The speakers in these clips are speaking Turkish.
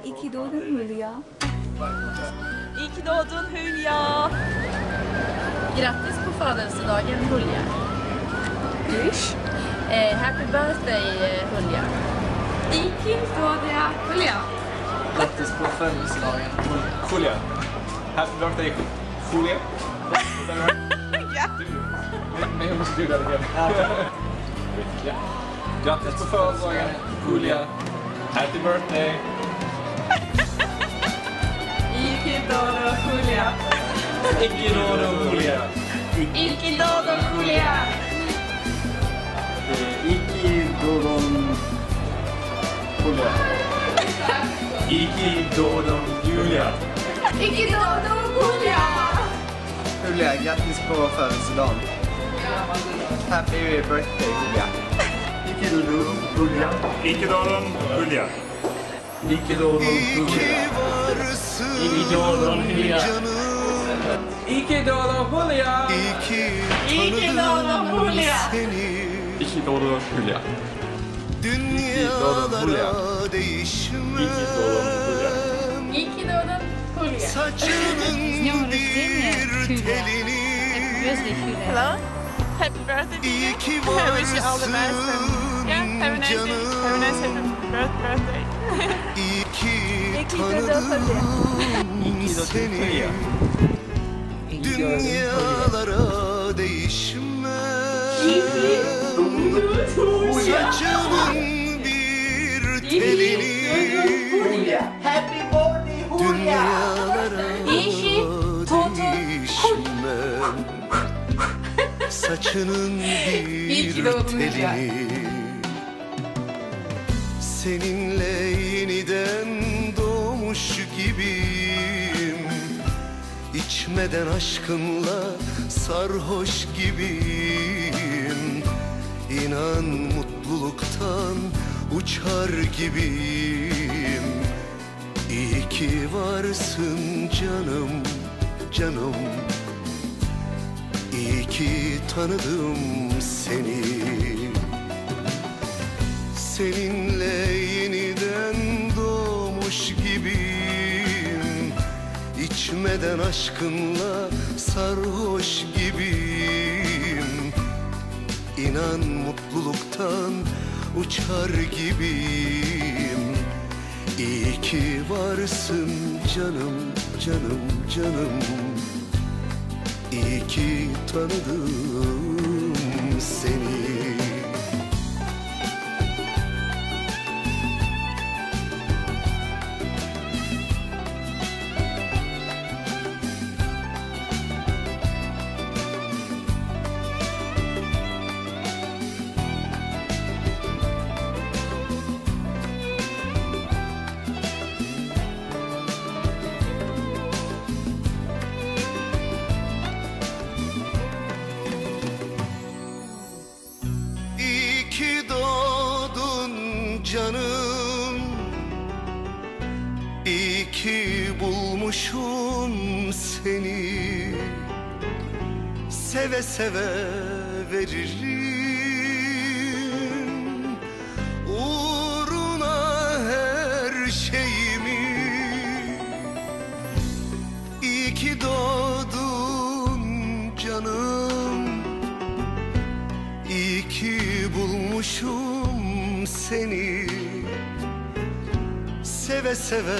İyi ki doğdun Hülya. İyi ki doğdun Hülya. Grattis på födelsedagen Hulja. Ish. Happy birthday Hulja. İyi ki doğdun Hülya. Grattis på födelsedagen, Julia. Happy birthday, Julia. Is that right? Yeah. Maybe we should do that again. Yeah. Grattis på födelsedagen, Julia. Happy birthday. İyi ki doğdun Hülya. İki doğdun Julia. İyi ki doğdun Hülya. İki doğdun Julia. İki doğdun Julia. İyi ki doğdun Hülya. Julia, grattis på födelsedagen. Happy birthday Julia. İki doğdun Julia. İki doğdun Hülya. İki doğdun Julia. İki doğdun Julia. İki doğdun Julia. İyi ki doğdun Hülya. İki doğdun Julia. Dünyalara değişmem. İyi ki doğdun Hulja. Saçının bir telini. Hello. Happy birthday to İyi you. ki I wish you all the best. And yeah, have a nice day. Have a nice birthday. İyi İyi ki ki doğdun Hülya. tanıdım seni. Dünyalara değişmem. Saçının bir telini. Dünyalara değişmem. Saçının bir telini. Seninle yeniden doğmuş gibiyim. İçmeden aşkınla sarhoş gibiyim. İnan mutluluktan uçar gibiyim. İyi ki varsın canım, canım. İyi ki tanıdım seni. Seninle yeniden doğmuş gibiyim. İçmeden aşkınla sarhoş gibiyim. İnan mutluluktan uçar gibiyim. İyi ki varsın canım, canım, canım. İyi ki tanıdım seni. İyi ki doğdun canım. İyi ki bulmuşum seni. Seve seve veririm uğruna her şeyimi. İyi ki doğdun canım. İyi ki bulmuşum seni. Seve seve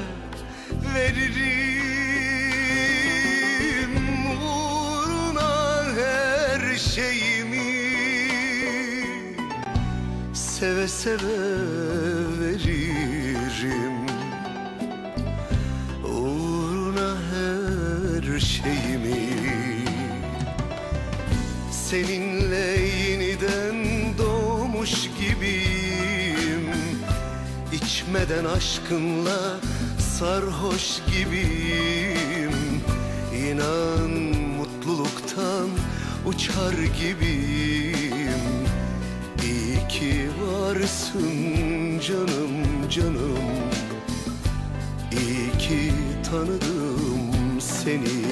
veririm uğruna her şeyimi. Seve seve veririm uğruna her şeyimi. Seninle yeniden doğmuş gibiyim. İçmeden aşkınla sarhoş gibiyim. İnan mutluluktan uçar gibiyim. İyi ki varsın canım, canım. İyi ki tanıdım seni.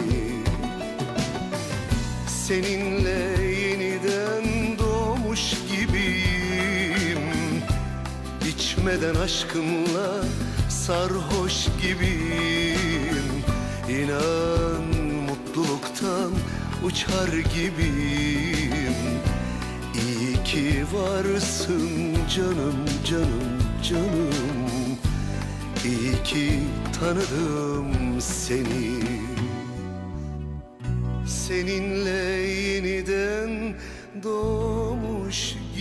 Seninle yeniden doğmuş gibiyim. İçmeden aşkınla sarhoş gibiyim. İnan mutluluktan uçar gibiyim. İyi ki varsın canım, canım, canım. İyi ki tanıdım seni. Seninle yeniden doğmuş